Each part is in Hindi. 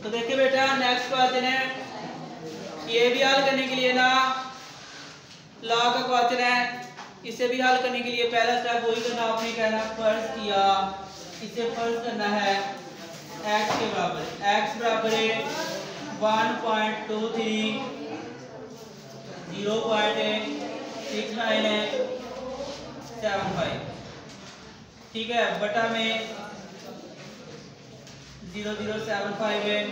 तो देखिए बेटा नेक्स्ट क्वेश्चन है, ये भी हल करने के लिए ना लॉग का क्वेश्चन है, इसे भी हल करने के लिए पहला स्टेप वही करना, आपने कहना फर्ज किया, इसे फर्ज करना है x के बराबर, x बराबर है 1.23 0.6975, ठीक है, बटा में 0075 है,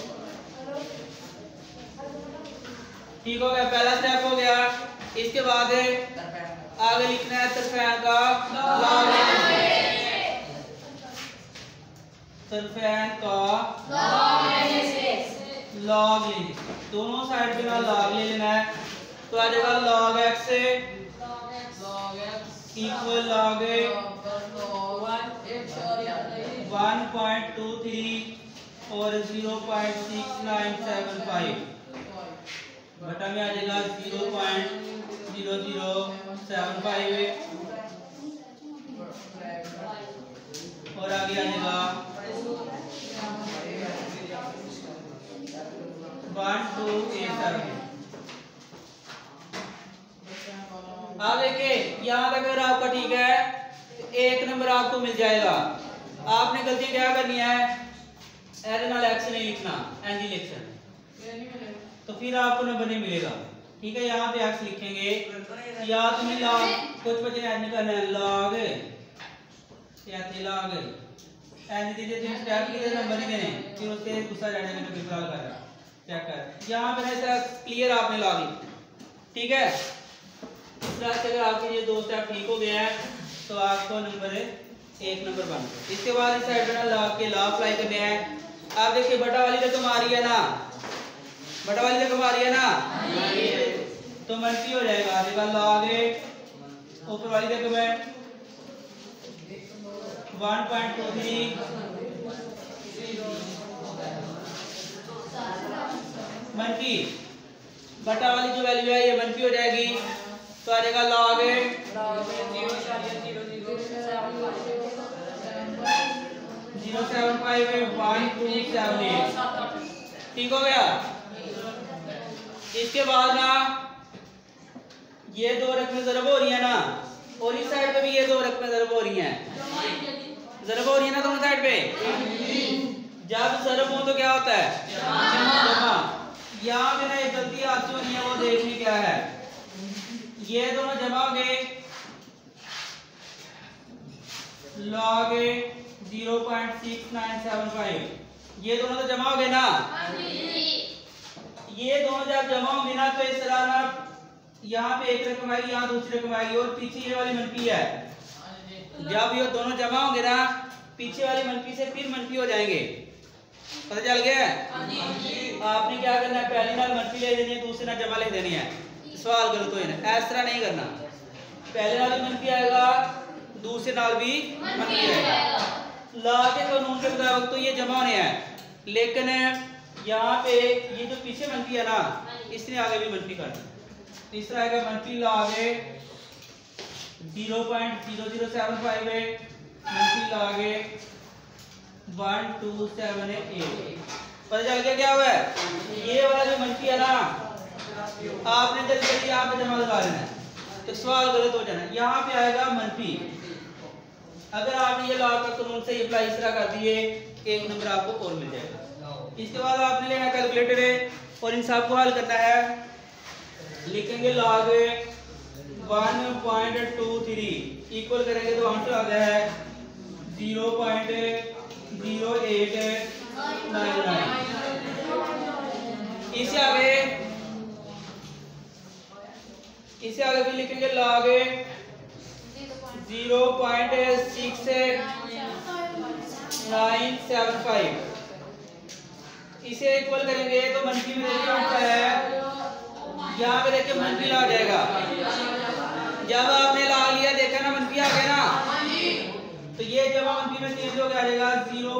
ठीक हो गया, पहला स्टेप हो गया। इसके बाद आगे लिखना है तरफेन का लॉग, तरफेन का लॉग लेंगे, दोनों साइड पे ना लॉग ले लेना है, तो आ जाएगा log x इक्वल log 1.23 और 0.6975 बटा में आ जाएगा 0.0075 और आगे आ जाएगा 1287। आगे के यहाँ तक अगर आपका ठीक है तो 1 नंबर आपको मिल जाएगा। आपने गलती क्या करनी है, एल नाल एक्स नहीं लिखना, एन लिख सकते, तो फिर आपको नंबर नहीं मिलेगा, ठीक है। यहाँ पे एक्स लिखेंगे या तुम्हें लॉग कुछ बचे ऐड करना है, लॉग लॉग एन दीजिए, तुम स्टेप के नंबर ही देने, फिर उसके दूसरा जाने का पेपर हल कर रहा चेक कर, यहाँ पे ऐसा क्लियर आपने लॉग लिखा, ठीक है। इस तरह से अगर आपके ये 2 स्टेप ठीक हो गए हैं तो आपको नंबर 1 नंबर बन गया। इसके बाद इस साइड में लॉग के लॉ अप्लाई करने हैं। आप देखिए बटा वाली रकम आ रही है ना, बटा वाली रकम आ रही है ना, तो मनफी हो जाएगा, आ जाएगा log ऊपर वाली रकम है 1.23 मनफी, बटा वाली जो वैल्यू है ये मनफी हो जाएगी, तो आ जाएगा log 0.075 ठीक हो गया। इसके बाद ना ये 2 रकमें ज़रब हो रही है ना, और इस साइड पे भी ये 2 रकमें ज़रब हो रही हैं, ज़रब हो रही है ना दोनों साइड पे। जब ज़रब हो तो क्या होता है जमा। यहाँ पे ना एक गलती आती होनी है, वो देखनी क्या है, ये दोनों जमा हो गए log 0.6975, ये दोनों तो जमा हो गए ना, ये दोनों जब जमा होंगे ना तो इस तरह ना यहाँ पे एक रकम आएगी, यहाँ दूसरी रकम आएगी, और पीछे ये वाली मनफी है, जब ये दोनों जमा होंगे ना पीछे वाली मनफी से फिर मनफी हो जाएंगे, पता चल गया। आपने क्या करना है, पहली नाल मनफी ले देनी है, दूसरी नाल जमा ले देनी है, सवाल गलत हो जाना, इस तरह नहीं करना, पहले नाल भी मनफी आएगा दूसरे नाल भी मनफी आएगा। लॉ के कानून के मुताबिक तो ये जमा होने हैं, लेकिन यहाँ पे ये जो पीछे मनफी है ना इसने आगे भी मनफी करना, तीसरा आएगा मनफी log 0.0075 मनफी log 1278, पता चल गया क्या हुआ है। ये वाला जो मनफी है ना आपने जल्दी जल्दी यहाँ पे जमा लगा लेना है, तो सवाल गलत हो जाना, यहाँ पे आएगा मनफी। अगर आपने ये लॉ का कानून से अप्लाई इस तरह कर दिए 1 नंबर आपको और मिल जाएगा। इसके बाद आपने लेना कैलकुलेटर है और इन सब को हल करना है, लिखेंगे log 1.23 इक्वल करेंगे तो आंसर आ गया है 0.0899। इसे आगे भी लिखेंगे log 0.6975, इसे इक्वल करेंगे तो मनफी में देखिए आता है, यहाँ पे देखिए मनफी आ जाएगा, जब आपने ला लिया देखा ना मनफी आ गया ना, तो ये जब मनफी में चेंज हो गया आ जाएगा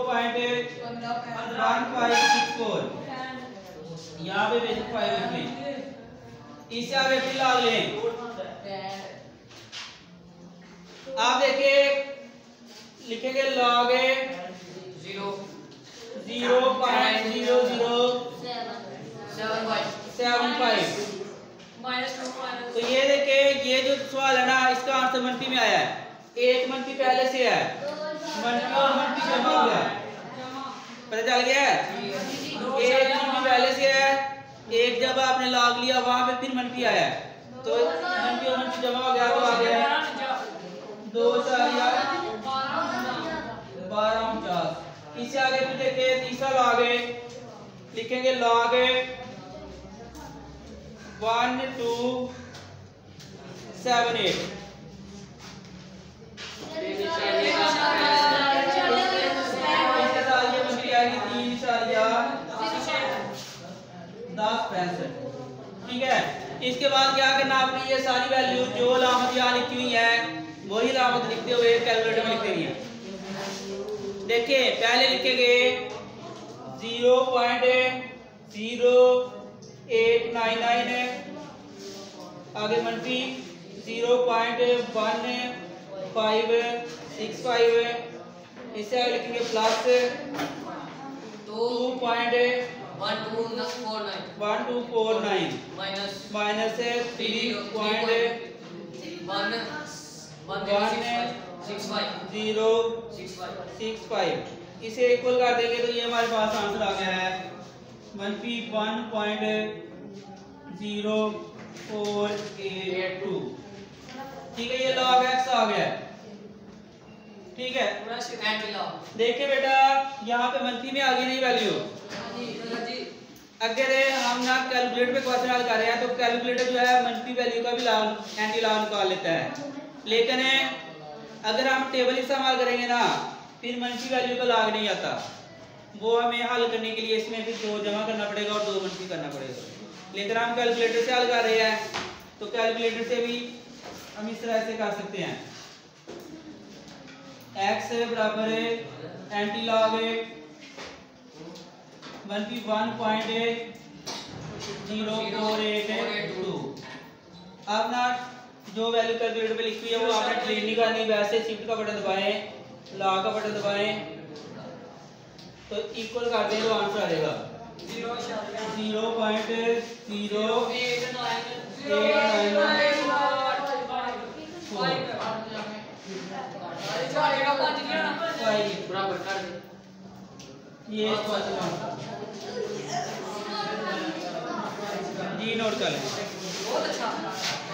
0.1564, यहाँ पे बेसिक 5 लिख, इसे आगे फिर ला लें। आप देखिए लिखेंगे log 0.0075 75। तो ये देखे, ये जो सवाल है ना, इसका आंसर मनफी में आया है। एक मनफी पहले से है, मनफी और मनफी जमा हो गया, पता चल गया है। एक मनफी पहले से है, एक जब आपने लॉग लिया वहां पे फिर मनफी आया है, तो मनफी और मनफी जमा हो गया, तो आ गया 2 4 12 49। इससे आगे फिर देखे तीसरा लॉग है, लिखेंगे लॉग 1 2 7 8। इसके साथ ये बनती आएगी 3.1065। ठीक है। इसके बाद क्या करना, आपने ये सारी वैल्यू जो अलामत यहाँ लिखी हुई है वही अलामत लिखते हुए कैलकुलेटर में लिख देनी है। देखिए पहले लिखेंगे 0.0899, आगे मनफी 0.1565, इससे आगे लिखेंगे प्लस 2.1249 माइनस 3.1065। इसे इक्वल कर देंगे तो ये हमारे पास आंसर आ गया है मनफी 1.0482। ठीक है, ये लॉग एक्स आ गया है। ठीक है, देखिए बेटा यहाँ पे मनफी में आ गई नहीं वैल्यू। अगर हम ना कैलकुलेटर पे क्वेश्चन हल कर रहे हैं तो कैलकुलेटर जो है मनफी वैल्यू का भी एंटी लॉग निकाल लेता है, लेकिन अगर हम टेबल इस्तेमाल करेंगे ना फिर मनफी वैल्यू का लॉग नहीं आता। वो हमें हल करने के लिए इसमें फिर 2 जमा करना पड़ेगा और 2 मनफी करना पड़ेगा। लेकिन हम कैलकुलेटर से हल कर रहे हैं तो कैलकुलेटर से भी हम इस तरह से कर सकते हैं, x बराबर एंटी लॉग मनफी 1.0482। अब ना जो वैल्यू कैलकुलेटर पे लिखी हुई है वो आपने डिलीट नहीं करनी, वैसे शिफ्ट का बटन दबाएं, लॉग का बटन दबाएं तो इक्वल कर दें तो आंसर आ जाएगा 0.0894। ये जी नोट कर लें। बहुत अच्छा।